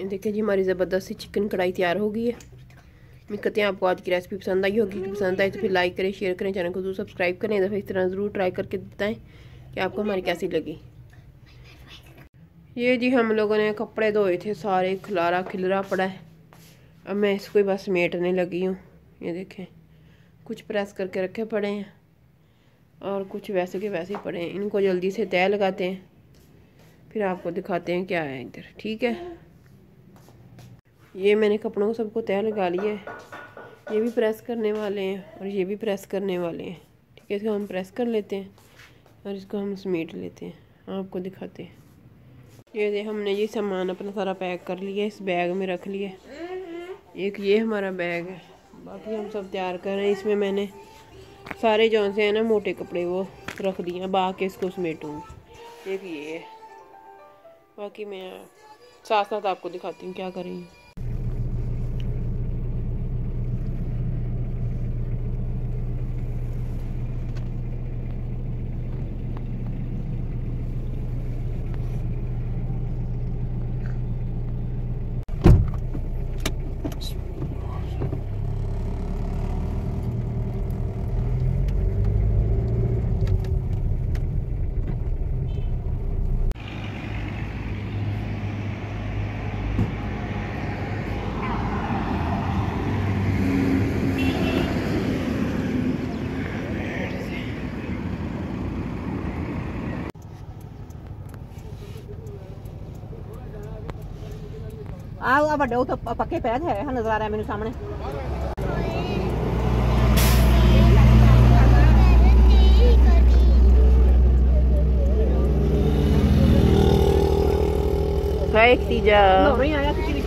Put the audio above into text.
देखिए जी हमारी ज़बरदस्त सी चिकन कढ़ाई तैयार हो गई है। उम्मीद करते हैं आपको आज की रेसिपी पसंद आई होगी। पसंद आए तो फिर लाइक करें, शेयर करें, चैनल को जरूर सब्सक्राइब करें। दफ़ा इस तरह ज़रूर ट्राई करके बताएं कि आपको हमारी कैसी लगी। ये जी हम लोगों ने कपड़े धोए थे, सारे खिलारा खिलरा पड़ा है। अब मैं इसको बस समेटने लगी हूँ। ये देखें कुछ प्रेस करके रखे पड़े हैं और कुछ वैसे के वैसे ही पड़े हैं। इनको जल्दी से तय लगाते हैं, फिर आपको दिखाते हैं क्या है इधर। ठीक है, ये मैंने कपड़ों को सबको तय लगा लिया है। ये भी प्रेस करने वाले हैं और ये भी प्रेस करने वाले हैं। ठीक है, इसको हम प्रेस कर लेते हैं और इसको हम समेट लेते हैं, आपको दिखाते हैं। ये हमने ये सामान अपना सारा पैक कर लिया, इस बैग में रख लिया। एक ये हमारा बैग है, बाकी हम सब तैयार कर रहे हैं। इसमें मैंने सारे जौन से हैं ना मोटे कपड़े वो रख दिए, बाकी इसको समेटूँगी। एक ये है, बाकी मैं साथ साथ आपको दिखाती हूँ क्या कर रही हूँ। आ बड़े तो पक्के पैद है नजर आ रहा है मेरे सामने। तीजा नहीं आया